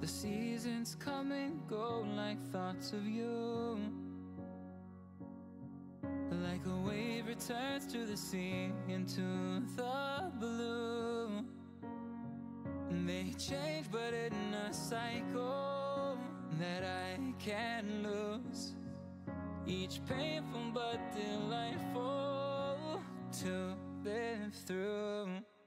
The seasons come and go like thoughts of you. Like a wave returns to the sea, into the blue. They change but in a cycle that I can't lose. Each painful but delightful to live through.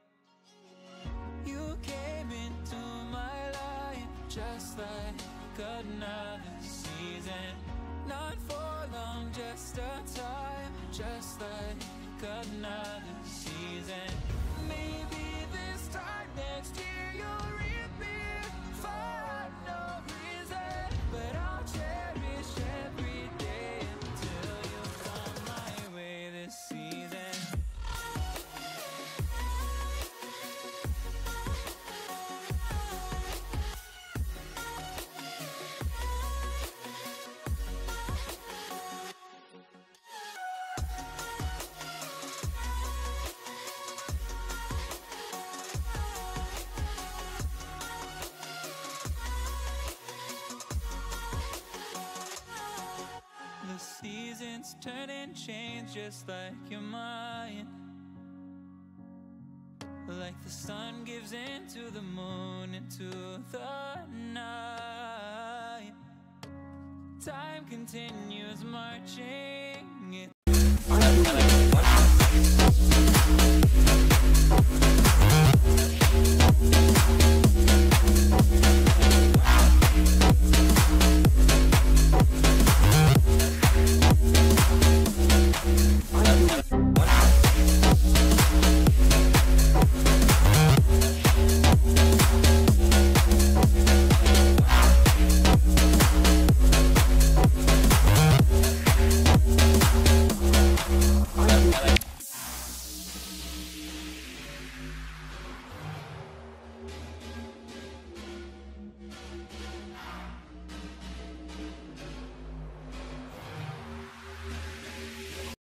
You came into my life just like another season. Not for long, just a time, just like another season. Maybe this time next year you'll reappear for no reason, but I'll cherish every day until you come my way this season. The seasons turn and change just like your mind. Like the sun gives into the moon, into the night. Time continues marching.